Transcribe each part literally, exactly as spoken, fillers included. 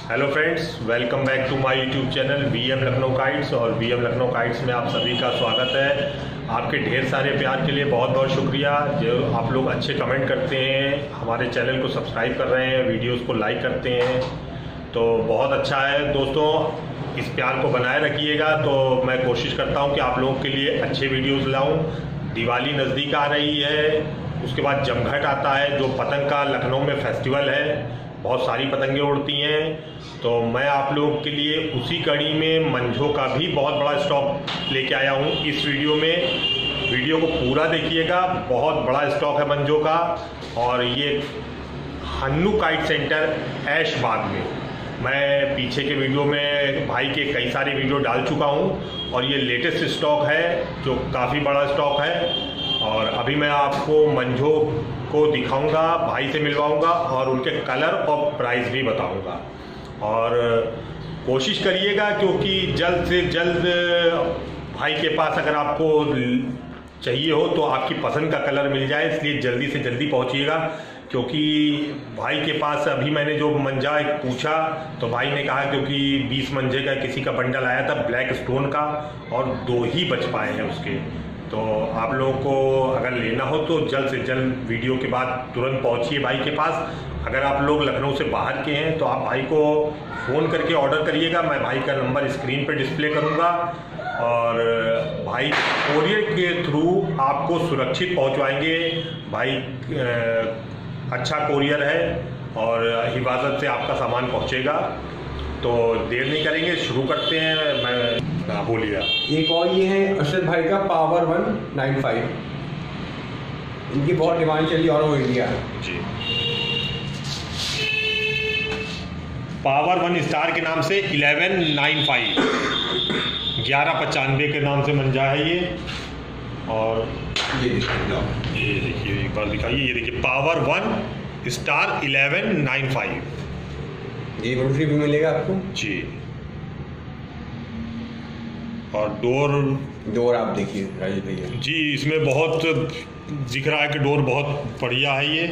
Hello friends, welcome back to my YouTube channel V M Lucknow kites. और V M Lucknow kites में आप सभी का स्वागत है। आपके ढेर सारे प्यार के लिए बहुत बहुत शुक्रिया। जो आप लोग अच्छे कमेंट करते हैं, हमारे चैनल को सब्सक्राइब कर रहे हैं, वीडियोस को लाइक करते हैं, तो बहुत अच्छा है। दोस्तों, इस प्यार को बनाए रखिएगा। तो मैं कोशिश करता हूँ कि आप लोगों के लिए अच्छे वीडियोज़ लाऊँ। दिवाली नज़दीक आ रही है, उसके बाद जमघट आता है, जो पतंग का लखनऊ में फेस्टिवल है। बहुत सारी पतंगें उड़ती हैं, तो मैं आप लोगों के लिए उसी कड़ी में मंझों का भी बहुत बड़ा स्टॉक लेके आया हूँ इस वीडियो में। वीडियो को पूरा देखिएगा, बहुत बड़ा स्टॉक है मंझों का। और ये हन्नू काइट सेंटर ऐशबाग में, मैं पीछे के वीडियो में भाई के कई सारे वीडियो डाल चुका हूँ, और ये लेटेस्ट स्टॉक है जो काफ़ी बड़ा स्टॉक है। और अभी मैं आपको मंझों को दिखाऊंगा, भाई से मिलवाऊंगा, और उनके कलर और प्राइस भी बताऊंगा। और कोशिश करिएगा, क्योंकि जल्द से जल्द भाई के पास अगर आपको चाहिए हो तो आपकी पसंद का कलर मिल जाए, इसलिए जल्दी से जल्दी पहुंचिएगा। क्योंकि भाई के पास अभी मैंने जो मंजा एक पूछा, तो भाई ने कहा क्योंकि बीस मंजे का किसी का बंडल आया था ब्लैक स्टोन का, और दो ही बच पाए हैं उसके। तो आप लोगों को अगर लेना हो तो जल्द से जल्द वीडियो के बाद तुरंत पहुंचिए भाई के पास। अगर आप लोग लखनऊ से बाहर के हैं तो आप भाई को फ़ोन करके ऑर्डर करिएगा। मैं भाई का नंबर स्क्रीन पे डिस्प्ले करूंगा, और भाई कोरियर के थ्रू आपको सुरक्षित पहुंचवाएंगे। भाई अच्छा कोरियर है, और हिफाजत से आपका सामान पहुंचेगा। तो देर नहीं करेंगे, शुरू करते हैं। मैं हाँ बोलिएगा। एक और ये है अरशद भाई का पावर वन नाइन फाइव, इनकी बहुत डिमांड चली ऑल ओवर इंडिया जी। पावर वन स्टार के नाम से इलेवन नाइन फाइव, ग्यारह पचानवे के नाम से मंजा है ये। और ये देखिए, ये देखिए, एक बार दिखाइए, ये देखिए power one star eleven nine five, ये ब्रोशरी भी मिलेगा आपको जी। और डोर डोर आप देखिए राजेश भैया जी, इसमें बहुत दिख रहा है कि डोर बहुत बढ़िया है। ये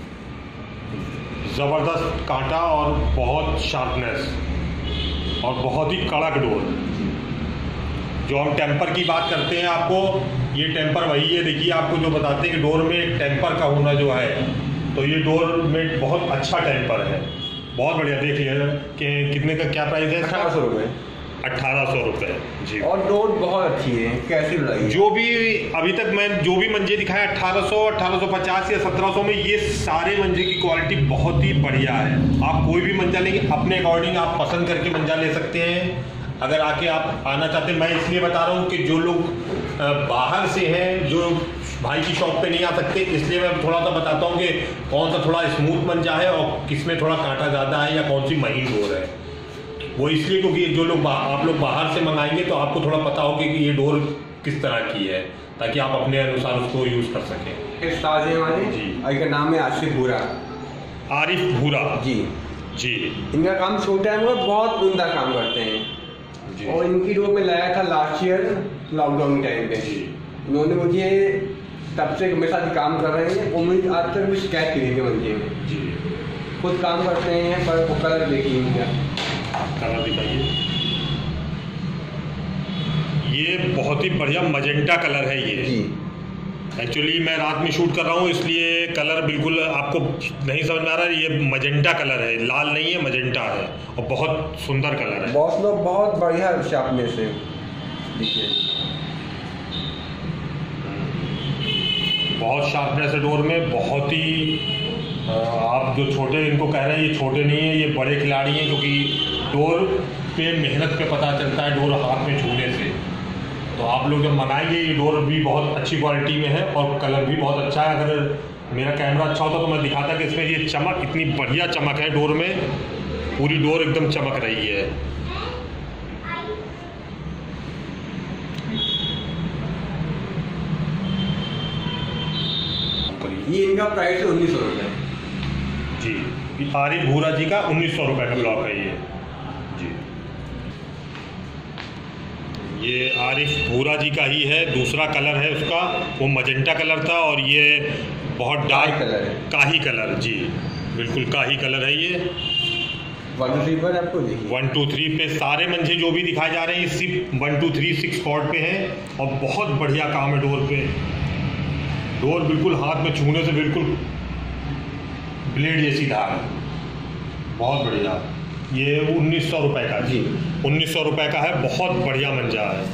ज़बरदस्त कांटा और बहुत शार्पनेस, और बहुत ही कड़क डोर। जो हम टेम्पर की बात करते हैं, आपको ये टेम्पर वही है। देखिए, आपको जो बताते हैं कि डोर में एक टेम्पर का होना जो है, तो ये डोर में बहुत अच्छा टेम्पर है, बहुत बढ़िया। देखिए कि कितने का क्या प्राइस है? अठारह सौ रुपये अट्ठारह सौ रुपये जी। और डोर बहुत अच्छी है, कैसी लड़ाई? जो भी अभी तक मैं जो भी मंजे दिखाए अठारह सौ, अठारह सौ पचास या सत्रह सौ में, ये सारे मंजे की क्वालिटी बहुत ही बढ़िया है। आप कोई भी मंजा लेंगे अपने अकॉर्डिंग आप पसंद करके मंजा ले सकते हैं। अगर आके आप आना चाहते हैं, मैं इसलिए बता रहा हूँ कि जो लोग बाहर से हैं, जो भाई की शॉप पे नहीं आ सकते, इसलिए मैं थोड़ा सा बताता हूँ कि कौन सा थोड़ा स्मूथ मंजा है और किसमें थोड़ा कांटा ज़्यादा है, या कौन सी महीन डोर है। वो इसलिए क्योंकि जो लोग आप लोग बाहर से मंगाएंगे तो आपको थोड़ा पता होगा कि ये डोर किस तरह की है, ताकि आप अपने अनुसार उसको यूज़ कर सकें। इस ताजे हमारे जी, इनका नाम है आसिफ भूरा। आरिफ भूरा जी जी। इनका काम छोटा है मगर बहुत उम्दा काम करते हैं जी। और इनकी डोर में लाया था लास्ट ईयर लॉकडाउन टाइम पे जी। इन्होंने मुझे तब से मेरे साथ काम कर रहे हैं, उम्मीद आज तक भी शिकायत की थी मंजे में जी। खुद काम करते हैं, पर वो कलर देखिए इनका, कलर दिखाइए। ये बहुत ही बढ़िया मजेंटा कलर है ये जी। एक्चुअली मैं रात में शूट कर रहा हूँ, इसलिए कलर बिल्कुल आपको नहीं समझ में आ रहा है। ये मजेंटा कलर है, लाल नहीं है, मजेंटा है, और बहुत सुंदर कलर है। बहुत लोग बहुत बढ़िया शार्पनेस है, देखिए बहुत शार्पनेस है डोर में, बहुत ही। आप जो छोटे इनको कह रहे हैं, ये छोटे नहीं है, ये बड़े खिलाड़ी हैं, क्योंकि डोर पे मेहनत पे पता चलता है डोर हाथ में छूने से। तो आप लोग जब मंगाएंगे, ये डोर भी बहुत अच्छी क्वालिटी में है, और कलर भी बहुत अच्छा है। अगर मेरा कैमरा अच्छा होता तो मैं दिखाता कि इसमें ये चमक, इतनी बढ़िया चमक है डोर में, पूरी डोर एकदम चमक रही है। ये इनका प्राइस है उन्नीस सौ रुपये जी। आरिफ भूरा जी का उन्नीस सौ रुपये का ब्लॉक है ये जी। ये आरिफ भूरा जी का ही है, दूसरा कलर है उसका, वो मजेंटा कलर था, और ये बहुत डार्क कलर है, काही कलर जी, बिल्कुल काही कलर है ये। वन टू थ्री पर आपको देखिए वन टू थ्री पे सारे मंजे जो भी दिखाए जा रहे हैं सिर्फ one two three six cord पे हैं और बहुत बढ़िया काम है डोर पे। डोर बिल्कुल हाथ में छूने से बिल्कुल ब्लेड जैसी धार, बहुत बढ़िया। ये उन्नीस सौ रुपये का जी, उन्नीस सौ रुपये का है, बहुत बढ़िया मंजा है।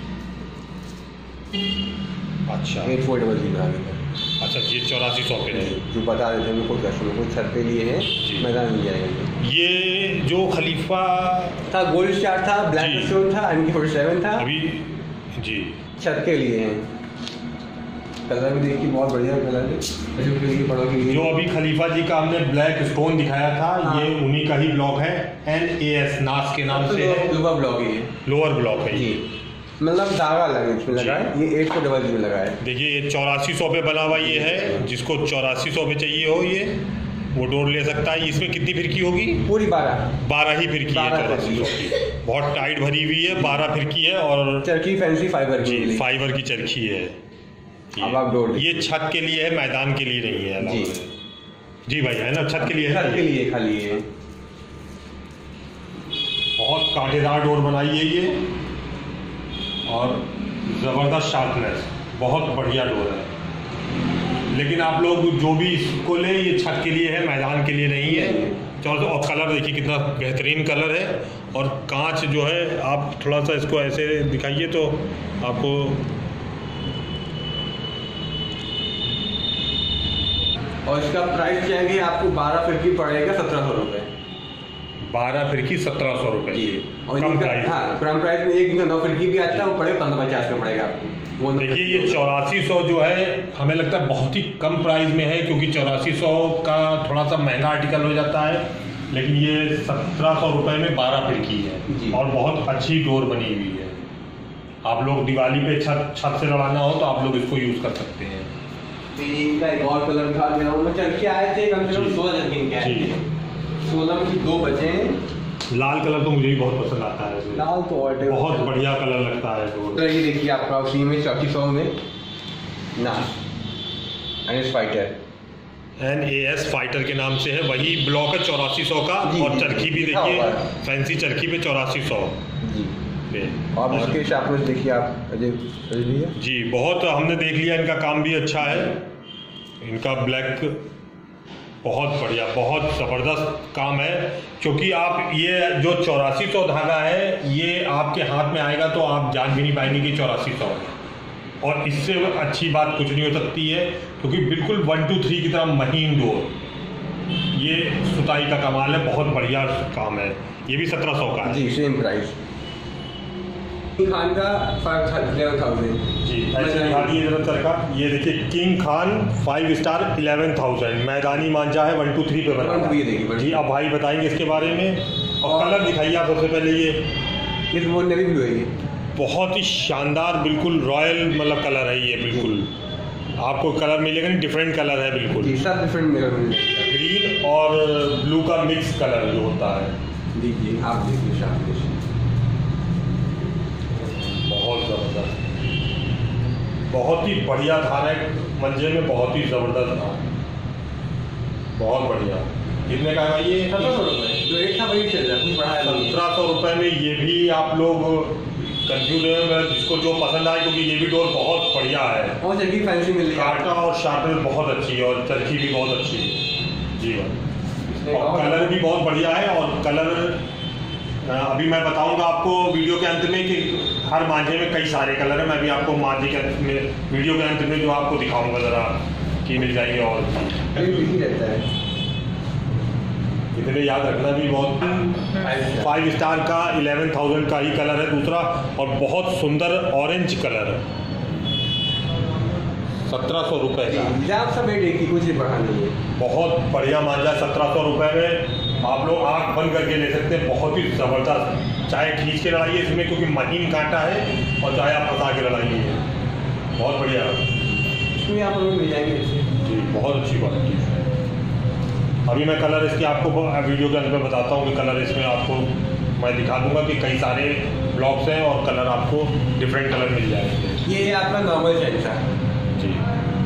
अच्छा एट फोर डबल जीरो आगे अच्छा ये चौरासी सौ पे है जो बता देते हैं कोई कस्टमर को छत पे लिए है मैदान मिल जाएगा। ये जो खलीफा था गोल्ड स्टार था, ब्लैक स्टोन था, एम के फोर्टी सेवन था, अभी जी छत के लिए हैं। कलर भी देखिए बहुत बढ़िया कलर है जो के लिए पड़ों के लिए। जो अभी खलीफा जी का हमने ब्लैक स्टोन दिखाया था हाँ। ये उन्हीं का ही ब्लॉक है, एन ए एस नास के नाम से है। लोअर ब्लॉक ही है, लोअर ब्लॉक है जी, मतलब धागा लगा इसमें लगा है। ये एट को डबल जीरो लगा है। देखिए ये चौरासी सौ पे बना हुआ ये है, जिसको चौरासी सौ पे चाहिए हो ये वो डोर ले सकता है। इसमें कितनी फिरकी होगी? पूरी बारह बारह ही फिरकी है चौरासी सौ की, बहुत टाइट भरी हुई है, बारह फिरकी है और चरखी फैंसी फाइबर की, फाइबर की चरखी है। अब आप डोर ये छत के लिए है, मैदान के लिए नहीं है जी जी भाई, है ना, छत के लिए है, छत के लिए खाली है। बहुत कांटेदार डोर बनाई है ये और ज़बरदस्त शार्पनेस, बहुत बढ़िया डोर है। लेकिन आप लोग जो भी इसको ले ये छत के लिए है, मैदान के लिए नहीं है। चलो और कलर देखिए कितना बेहतरीन कलर है और कांच जो है, आप थोड़ा सा इसको ऐसे दिखाइए तो आपको और इसका प्राइस जाएंगे आपको बारह फिरकी पड़ेगा सत्रह सौ रुपये। बारह फिरकी सत्रह सौ रुपये जी, और कम प्राइस, हाँ कम प्राइस में एक नौ फिरकी भी आता है वो पड़ेगा पंद्रह पचास में पड़ेगा आपको। देखिए ये चौरासी सौ जो है हमें लगता है बहुत ही कम प्राइस में है, क्योंकि चौरासी सौ का थोड़ा सा महंगा आर्टिकल हो जाता है, लेकिन ये सत्रह सौ रुपये में बारह फिरकी है और बहुत अच्छी डोर बनी हुई है। आप लोग दिवाली पे छत छत से लड़ाना हो तो आप लोग इसको यूज़ कर सकते हैं। इनका एक और कलर दिखा दे रहा हूँ मैं, चरखे आए थे कम से कम सोलह चरखे इनके आए थे, सोलह में दो बचे हैं। लाल कलर तो मुझे भी बहुत पसंद आता है, लाल तो और बहुत बढ़िया कलर लगता है। तो ये देखिए आपका उसी में चौथी सौ में नास N S fighter N A S fighter के नाम से है, वही ब्लॉक है चौरासी सौ का और चरखी भी देखिए फैंसी चरखी पे चौरासी सौ जी। और इसके शार्पनेस देखिए आप अजय जी, बहुत हमने देख लिया, इनका काम भी अच्छा है, इनका ब्लैक बहुत बढ़िया, बहुत ज़बरदस्त काम है। क्योंकि आप ये जो चौरासी सौ धागा है ये आपके हाथ में आएगा तो आप जान भी नहीं पाएंगे कि चौरासी सौ है, और इससे अच्छी बात कुछ नहीं हो सकती है, क्योंकि बिल्कुल वन टू थ्री की तरह महीन डोर, ये सुताई का कमाल है, बहुत बढ़िया काम है। ये भी सत्रह सौ का है जी, सेम प्राइस। खान का इलेवन थाउजेंड जी, ऐसे दिखा दिए जरा सर का। ये देखिए king Khan five star eleven thousand मैदानी मांझा है, वन टू थ्री पे बना है जी। अब भाई बताएंगे इसके बारे में, और, और कलर दिखाइए आप सबसे पहले। ये इस मोड नेवी ब्लू है, ये बहुत ही शानदार बिल्कुल रॉयल मतलब कलर है ये, बिल्कुल आपको कलर मिलेगा नहीं, डिफरेंट कलर है बिल्कुल, सब डिफरेंट कलर मिलेगा, ग्रीन और ब्लू का मिक्स कलर जो होता है। देखिए आप देखिए शार्पनेस बहुत ज़बरदस्त, बहुत ही बढ़िया धार है मंजे में, बहुत ही ज़बरदस्त धार, बहुत बढ़िया। कितने का है ये? सत्रह सौ रुपये जो एक था वही चल रहा है, सत्रह सौ रुपये में ये भी आप लोग कंफ्यूज है, जिसको जो पसंद आए, क्योंकि ये भी डोर बहुत बढ़िया है और चरखी फैंसी मिल रही है, कांटा और शार्पनेस बहुत अच्छी है और चरखी भी बहुत अच्छी है जी भाई, और कलर भी बहुत बढ़िया है। और कलर अभी मैं बताऊंगा आपको वीडियो के अंत में कि हर मांझे में कई सारे कलर हैं, मैं भी आपको मांझे के अंत में वीडियो के अंत में जो आपको दिखाऊंगा ज़रा कि मिल जाएंगे। और रहता है इतने याद रखना भी, बहुत फाइव स्टार का इलेवन थाउजेंड का ही कलर है दूसरा, और बहुत सुंदर ऑरेंज कलर है, सत्रह सौ रुपये का। आप सब एक ही, कुछ बढ़ा नहीं है, बहुत बढ़िया मांझा, सत्रह सौ रुपये में आप लोग आँख बंद करके ले सकते हैं, बहुत ही ज़बरदस्त। चाहे खींच के लड़ाइए इसमें क्योंकि महीन कांटा है, और चाहे आप फंसा के लड़ाइए, बहुत बढ़िया इसमें आप लोग मिल जाएंगे जी, बहुत अच्छी क्वालिटी है। अभी मैं कलर इसके आपको वीडियो के अंत में बताता हूँ कि कलर इसमें आपको मैं दिखा दूंगा कि कई सारे ब्लॉक्स हैं और कलर आपको डिफरेंट कलर मिल जाएंगे। ये आपका नॉर्मल चेक था जी,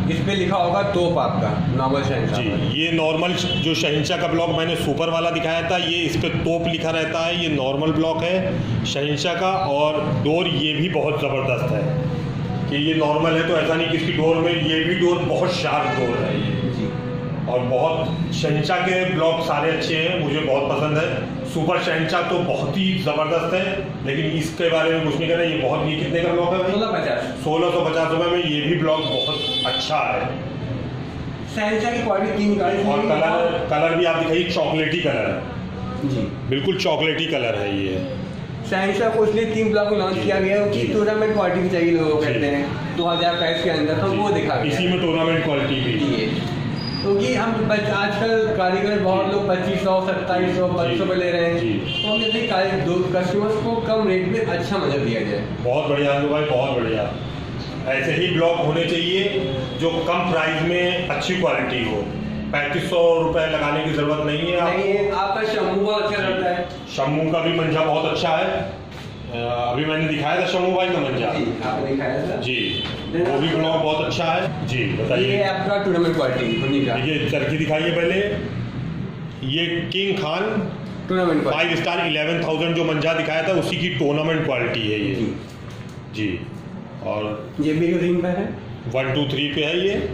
इस पे लिखा होगा तोप आपका नॉर्मल शहनशाह जी। ये नॉर्मल जो शहनशाह का ब्लॉक मैंने सुपर वाला दिखाया था, ये इस पे तोप लिखा रहता है। ये नॉर्मल ब्लॉक है शहनशाह का। और डोर ये भी बहुत ज़बरदस्त है कि ये नॉर्मल है तो ऐसा नहीं कि इसकी डोर में, ये भी डोर बहुत शार्प डोर है ये। और बहुत शहनशाह के ब्लॉक सारे अच्छे हैं, मुझे बहुत पसंद है। सुपर शहनशाह तो बहुत ही ज़बरदस्त है, लेकिन इसके बारे में कुछ नहीं कहना। ये बहुत, ये कितने का ब्लॉक है भाई? सोलह पचास सोलह सौ पचास रुपये में ये भी ब्लॉक बहुत अच्छा है। शहनशाह की क्वालिटी तीन निकाली। और कलर कलर भी आप दिखाइए, चॉकलेटी कलर है जी, बिल्कुल चॉकलेटी कलर है ये। शहनशाह को इसलिए तीन ब्लॉक में लॉन्च किया गया क्योंकि टूर्नामेंट क्वालिटी भी चाहिए लोगों को, कहते हैं दो हज़ार प्राइस के अंदर, तो वो दिखा गया। इसी में टूर्नामेंट क्वालिटी भी है क्योंकि हम आजकल कारीगर बहुत लोग पच्चीस सौ सत्ताईस सौ पच्चीस सौ पे ले रहे हैं, तो हम जैसे कस्टमर्स को कम रेट में अच्छा मजा दिया जाए। बहुत बढ़िया अनु भाई, बहुत बढ़िया। ऐसे ही ब्लॉक होने चाहिए जो कम प्राइस में अच्छी क्वालिटी हो। पैंतीस सौ रुपये लगाने की जरूरत नहीं है। नहीं है, आपका शम्मू बहुत अच्छा रहता है। शम्मू का भी मंजा बहुत अच्छा है। अभी मैंने दिखाया था शम्मू भाई का मंजा जी, आपने दिखाया था जी, वो भी ब्लॉक बहुत अच्छा है जी। बताइए। ये आपका टूर्नामेंट क्वालिटी का, ये चरखी दिखाइए पहले। ये king Khan tournament five star eleven thousand जो मंजा दिखाया था उसी की टूर्नामेंट क्वालिटी है ये जी, जी। और ये भी रिंग पे है, वन टू थ्री पे है ये।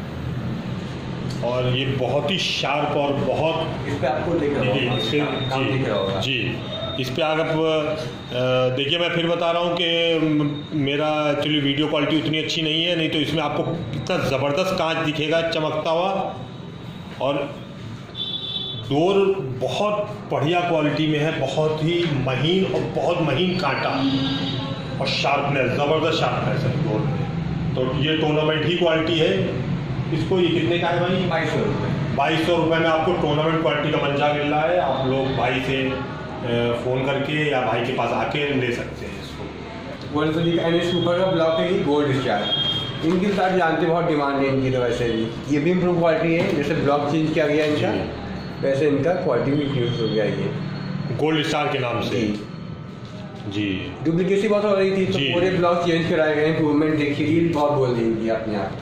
और ये बहुत ही शार्प और बहुत, इस पे आपको दिख रहा होगा जी, इस पे अगर आप देखिए, मैं फिर बता रहा हूँ कि मेरा एक्चुअली वीडियो क्वालिटी उतनी अच्छी नहीं है, नहीं तो इसमें आपको इतना ज़बरदस्त कांच दिखेगा चमकता हुआ। और डोर बहुत बढ़िया क्वालिटी में है, बहुत ही महीन और बहुत महीन कांटा और शार्पनेस, ज़बरदस्त शार्पनेस है डोर में। तो ये टूर्नामेंट ही क्वालिटी है। इसको ये कितने का है भाई? बाईस सौ रुपये बाईस सौ रुपये में आपको टूर्नामेंट क्वालिटी का मंजा मिल रहा है। आप लोग भाई से फ़ोन करके या भाई के पास आके ले सकते हैं इसको। World league N S super का ब्लॉक है, गोल्ड स्टार। इनकी साथ जानते बहुत डिमांड है इनकी, तो वैसे भी ये भी इम्प्रूव क्वालिटी है। जैसे ब्लॉक चेंज किया गया इनका, वैसे इनका क्वालिटी भी इम्प्रूव हो गया ये गोल्ड स्टार के नाम से जी। डुप्लीकेसी बहुत हो रही थी तो पूरे ब्लॉक चेंज कराए गए, इम्प्रूवमेंट देखी थी, बहुत बोल रही अपने आप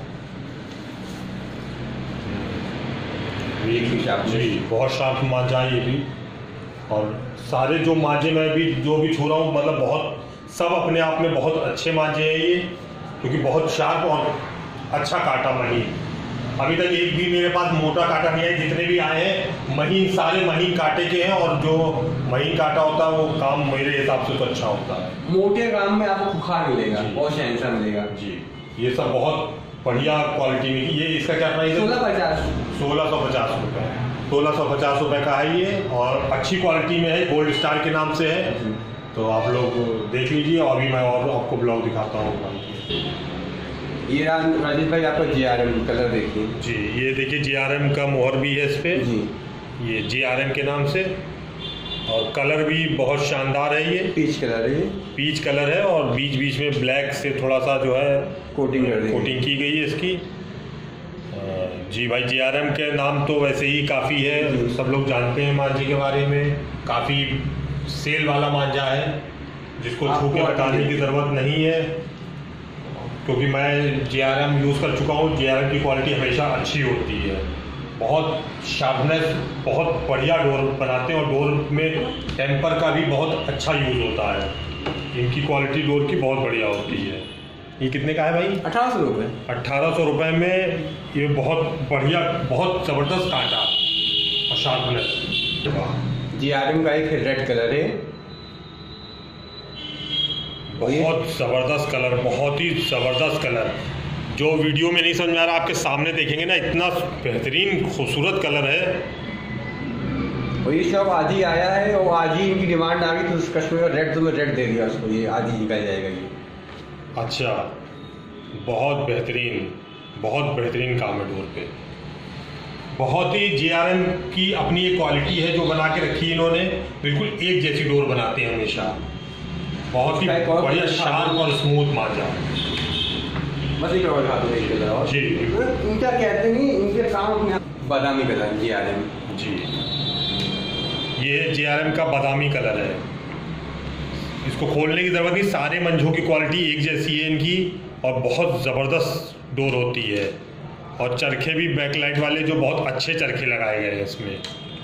जी। बहुत शार्प मांझा है ये भी। और सारे जो मांझे मैं भी जो भी छू रहा हूँ, मतलब बहुत सब अपने आप में बहुत अच्छे मांझे हैं ये, क्योंकि बहुत शार्प और अच्छा काटा महीन। अभी तक एक भी मेरे पास मोटा काटा नहीं है, जितने भी आए हैं महीन, सारे महीन काटे के हैं। और जो महीन काटा होता है वो काम मेरे हिसाब से तो अच्छा होता है। मोटे काम में आपको बुखार मिलेगा, बहुत शहनशाह मिलेगा जी। ये सब बहुत बढ़िया क्वालिटी में। ये इसका क्या प्राइस है? सोलह पचास सोलह सौ पचास रुपये सोलह सौ पचास रुपये का है ये। और अच्छी क्वालिटी में है, गोल्ड स्टार के नाम से है। तो आप लोग देख लीजिए। और अभी मैं और आपको ब्लॉग दिखाता हूँ। ये राजेश भाई आपका जे आर एम कलर देखिए जी। ये देखिए जे आर एम का मोहर भी है इस पे जी, ये जे आर एम के नाम से। और कलर भी बहुत शानदार है, ये पीच कलर है, ये पीच कलर है। और बीच बीच में ब्लैक से थोड़ा सा जो है कोटिंग कर दी कोटिंग की गई है इसकी जी भाई। जे आर एम के नाम तो वैसे ही काफ़ी है, सब लोग जानते हैं मांझे के बारे में। काफ़ी सेल वाला मांझा है, जिसको छू के बताने की ज़रूरत नहीं है, क्योंकि मैं जे आर एम यूज़ कर चुका हूँ। जे आर एम की क्वालिटी हमेशा अच्छी होती है, बहुत शार्पनेस, बहुत बढ़िया डोर बनाते हैं। और डोर में टेम्पर का भी बहुत अच्छा यूज़ होता है। इनकी क्वालिटी डोर की बहुत बढ़िया होती है। ये कितने का है भाई? अठारह सौ रुपये अट्ठारह सौ रुपये में ये बहुत बढ़िया, बहुत ज़बरदस्त कांटा और शार्पनेस। जे आर एम का एक रेड कलर है, बहुत ज़बरदस्त कलर, बहुत ही ज़बरदस्त कलर। जो वीडियो में नहीं समझ में आ रहा, आपके सामने देखेंगे ना, इतना बेहतरीन खूबसूरत कलर है। और ये शॉप आज ही आया है और आज ही इनकी डिमांड आ गई, तो उस कस्टमर का रेड तो मैं रेड दे दिया उसको, ये आज ही निकल जाएगा ये। अच्छा, बहुत बेहतरीन, बहुत बेहतरीन काम है डोर पे। बहुत ही जे आर एम की अपनी एक क्वालिटी है जो बना के रखी है इन्होंने। बिल्कुल एक जैसी डोर बनाते हैं हमेशा। बहुत ही बढ़िया शार्प और स्मूथ मांझा। बस एक और दिखा दो एक कलर और जी। इनका कहते नहीं, इनके काम अपने बादामी कलर जे आर एम जी। ये जे आर एम का बादामी कलर है। इसको खोलने की ज़रूरत नहीं, सारे मंझों की क्वालिटी एक जैसी है इनकी। और बहुत ज़बरदस्त डोर होती है। और चरखे भी बैकलाइट वाले जो बहुत अच्छे चरखे लगाए गए हैं इसमें।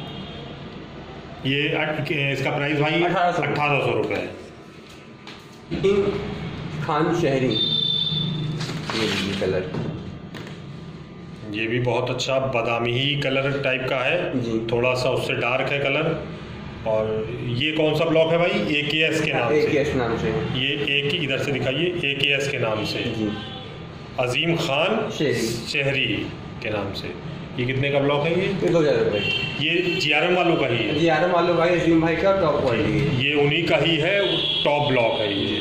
ये इसका प्राइस भाई अठारह सौ रुपये। खान शहरी ये कलर, ये भी बहुत अच्छा बादामी ही कलर टाइप का है जी। थोड़ा सा उससे डार्क है कलर। और ये कौन सा ब्लॉक है भाई? ए के एस के नाम से। ए के एस नाम से ये एक इधर से दिखाइए, ए के एस के नाम से जी। अजीम खान शहरी शहरी के नाम से। ये कितने का ब्लॉक है? ये दो हज़ार रुपये। ये जी आर एम वालों का ही है। जी आर एम वालों का ही, अजीम भाई का टॉप क्वालिटी है। ये उन्हीं का ही है, टॉप ब्लॉक है ये।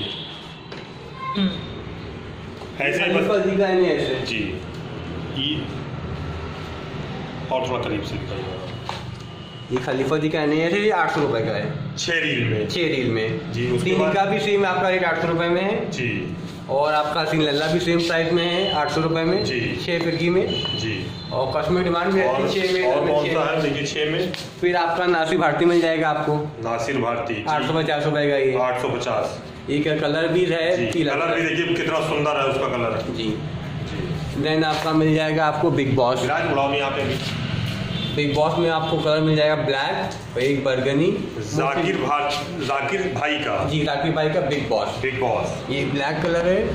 ऐसे बस जी। ये और थोड़ा करीब से दिखाइए। ये खलीफा जी का नहीं है, ये आठ सौ रुपये का है। छः रील में छः रील में जी। तीन का भी सेम आपका रेट आठ सौ रुपये में है जी। और आपका हसीन लल्ला भी सेम प्राइस में है आठ सौ रुपये में जी। छः फिरकी में जी। और कस्टमर डिमांड भी रहती है छः में। और कौन सा है? देखिए छः में फिर आपका नासिर भारती मिल जाएगा आपको। नासिर भारती आठ सौ पचास रुपये का ये। आठ सौ पचास। एक कलर भी है, कलर भी देखिए कितना सुंदर है उसका कलर जी। देन आपका मिल जाएगा आपको बिग बॉस। यहाँ पे भी बिग बॉस में आपको कलर मिल जाएगा ब्लैक और एक बर्गनी। जाकिर भाई जाकिर भाई का जी, जाकिर भाई का बिग बॉस। बिग बॉस ये ब्लैक कलर है।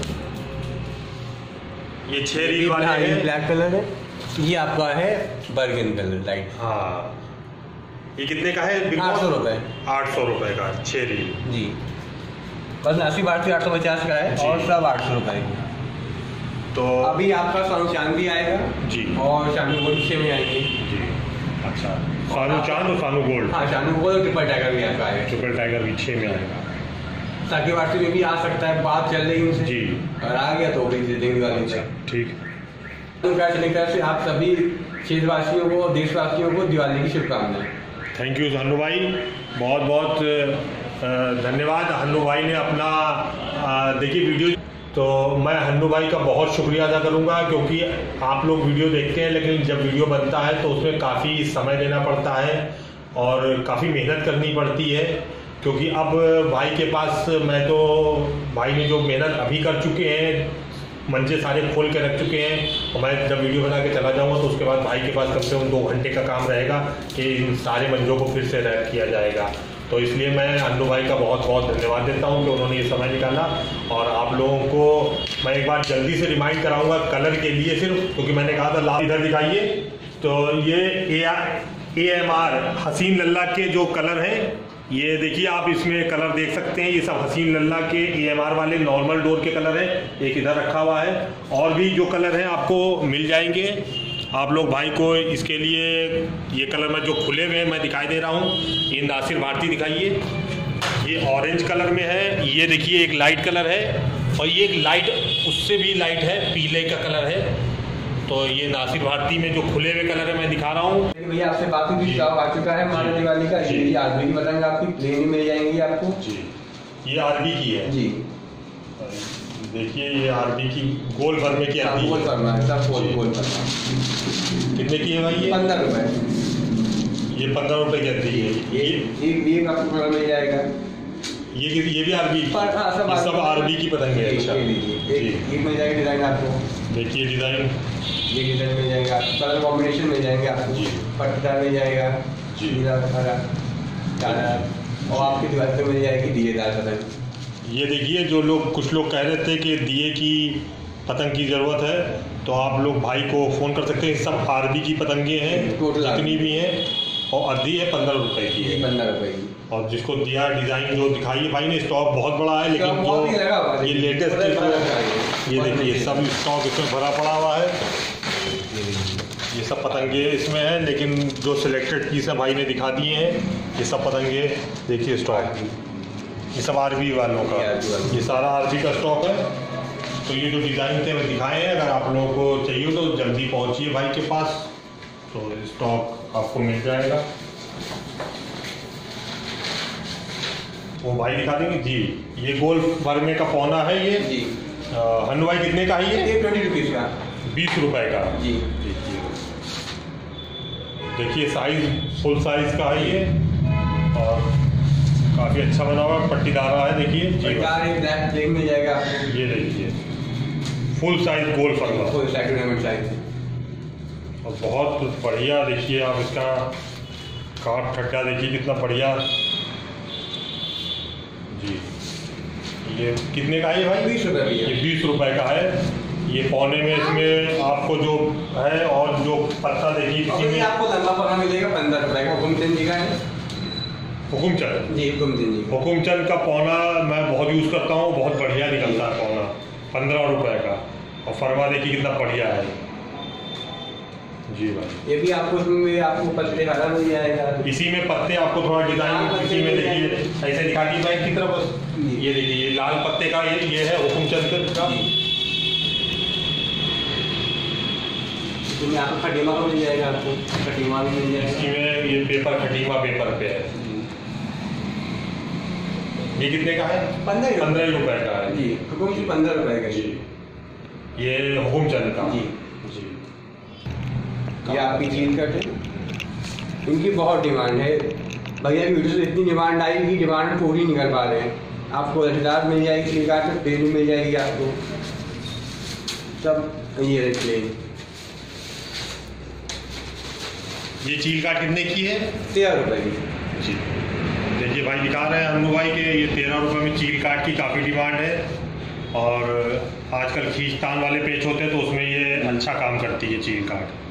ये छह रील वाला है, ब्लैक कलर है। ये आपका है बर्गन कलर लाइट। हाँ, ये कितने का है? आठ सौ रुपये। आठ सौ रुपये का छह रील जी। बस नासिर भारती आठ सौ पचास का है और सब आठ सौ रुपये की। तो अभी आपका सोनू चांद भी आएगा जी और शानू गोल्ड छः में आएंगे जी। अच्छा, सानू चांद और सानू गोल्ड। हाँ, शानू गोल्ड और ट्रिपल टाइगर भी आपका आएगा। ट्रिपल टाइगर भी छः में आएगा। साकी वार्षी में भी आ सकता है, बात चल रही उनसे जी। और आ गया तो भी दे देंगे वाली से। ठीक। तो क्या चलने का से आप सभी क्षेत्रवासियों को, देशवासियों को दिवाली की शुभकामनाएं। थैंक यू हन्नू भाई, बहुत बहुत धन्यवाद। हन्नू भाई ने अपना देखिए वीडियो, तो मैं हन्नू भाई का बहुत शुक्रिया अदा करूंगा क्योंकि आप लोग वीडियो देखते हैं लेकिन जब वीडियो बनता है तो उसमें काफ़ी समय देना पड़ता है और काफ़ी मेहनत करनी पड़ती है। क्योंकि अब भाई के पास मैं तो भाई ने जो मेहनत अभी कर चुके हैं, मंचे सारे खोल के रख चुके हैं और मैं जब वीडियो बना के चला जाऊंगा तो उसके बाद भाई के पास कम से कम दो घंटे का काम रहेगा कि इन सारे मंजों को फिर से रैप किया जाएगा। तो इसलिए मैं अन्नू भाई का बहुत बहुत धन्यवाद देता हूं कि उन्होंने ये समय निकाला। और आप लोगों को मैं एक बार जल्दी से रिमाइंड कराऊंगा कलर के लिए सिर्फ, क्योंकि मैंने कहा था लाल इधर दिखाइए। तो ये ए एम आर हसीन लल्ला के जो कलर हैं, ये देखिए आप इसमें कलर देख सकते हैं। ये सब हसीन लल्ला के ए एम आर वाले नॉर्मल डोर के कलर हैं। एक इधर रखा हुआ है और भी जो कलर हैं आपको मिल जाएंगे। आप लोग भाई को इसके लिए ये कलर में जो खुले हुए हैं मैं दिखाई दे रहा हूँ, ये नासिर भारती दिखाइए। ये ऑरेंज कलर में है, ये देखिए एक लाइट कलर है और ये एक लाइट उससे भी लाइट है, पीले का कलर है। तो ये नासिर भारती में जो खुले हुए कलर है मैं दिखा रहा हूँ। भैया आपसे बात हुई, स्टॉक आ चुका है हमारे दिवाली का। ये आरबी की बताएंगे आपकी प्लेन मिल जाएंगी आपको जी। ये आरबी की है जी। देखिए ये आरबी की गोल भर में की आती है। गोल भरना है सब, गोल गोल भरना। कितने की है भाई ये? पंद्रह रुपए। ये पंद्रह रुपए की आती है। ये एक एक आपको मिल जाएगा। ये ये भी आरबी की? हाँ, सब सब आरबी की पतंग है। अच्छा, एक मिल जाएगा डिजाइन आपको। देखिए डिजाइन, ये डिजाइन मिल जाएगा, कलर कॉम्बिनेशन मिल जाएंगे आपको जी। पट्टीदार मिल जाएगा जी, नीला हरा काला, और आपकी दीवार पे मिल जाएगी दिएदार पतंग। ये देखिए जो लोग कुछ लोग कह रहे थे कि दिए की पतंग की ज़रूरत है तो आप लोग भाई को फ़ोन कर सकते हैं। सब आरबी की पतंगे हैं जितनी भी हैं और आधी है पंद्रह रुपए की है। पंद्रह रुपए की। और जिसको दिया डिज़ाइन जो दिखाई है भाई ने, स्टॉक बहुत बड़ा है लेकिन जो ये लेटेस्ट ये देखिए सब स्टॉक इसमें भरा पड़ा हुआ है। ये सब पतंगे इसमें हैं लेकिन जो सिलेक्टेड पीस है भाई ने दिखा दिए हैं। ये सब पतंगे देखिए स्टॉक, ये सब आरबी वालों का, ये सारा आरबी का स्टॉक है। तो ये जो डिज़ाइन थे मैं दिखाए हैं, अगर आप लोगों को चाहिए तो जल्दी पहुंचिए भाई के पास, तो स्टॉक आपको मिल जाएगा। वो भाई दिखा देंगे जी। ये गोल भरने का पौना है ये जी। हन्नू भाई कितने का है ये? ट्वेंटी रुपीज़ का, बीस रुपए का जी। देखिए साइज फुल साइज का है ये और काफ़ी अच्छा बना हुआ है, पट्टीदार है। देखिए ब्लैक प्लेन मिल जाएगा आपको। ये देखिए फुल साइज गोल फरवा, फुल साइज और बहुत बढ़िया, देखिए आप इसका काट ठट्टा देखिए कितना बढ़िया जी। ये कितने का है भाई? बीस रुपये भैया। ये बीस रुपए का है। ये पौने में इसमें आपको जो है, और जो पत्ता देखिए किसी में आपको लंबा पौना मिलेगा पंद्रह रुपए का, हुकुमचंद जी का है। हुकुमचंद जी, हुकुमचंद जी। हुकुमचंद का पौना मैं बहुत यूज़ करता हूँ, बहुत बढ़िया निकलता है पौना, पंद्रह रुपए का। और फरमा देखिए कितना बढ़िया है जी भाई। ये भी आपको इसमें आपको पत्ते हरा मिल जाएगा। इसी में पत्ते आपको थोड़ा डिजाइन इसी में देखिए ऐसे दिखाती बैग की तरफ। ये देखिए ये लाल पत्ते का ये ये है हुकुमचंद का। इसमें आपको खटीमा का मिल जाएगा, आपको खटीमा भी मिल जाएगा। इसी में ये पेपर खटीमा पेपर पे है। ये कितने का है? पंद्रह पंद्रह रुपए का है जी। हुकुमचंद पंद्रह रुपए का जी। ये हुकुमचंद का जी जी। ये आपकी चील कट है, इनकी बहुत डिमांड है भैया की वीडियो से। इतनी डिमांड आई कि डिमांड पूरी नहीं कर पा रहे हैं। आपको रसदार मिल जाएगी, चील काट पेरू मिल जाएगी आपको सब। ये देखिए ये चील काट कितने की है? तेरह रुपए की जी। देखिए भाई दिखा रहे हैं अनु भाई के ये तेरह रुपए में चील काट की काफ़ी डिमांड है। और आजकल खींचतान वाले पेच होते हैं तो उसमें ये अच्छा काम करती है चील काट।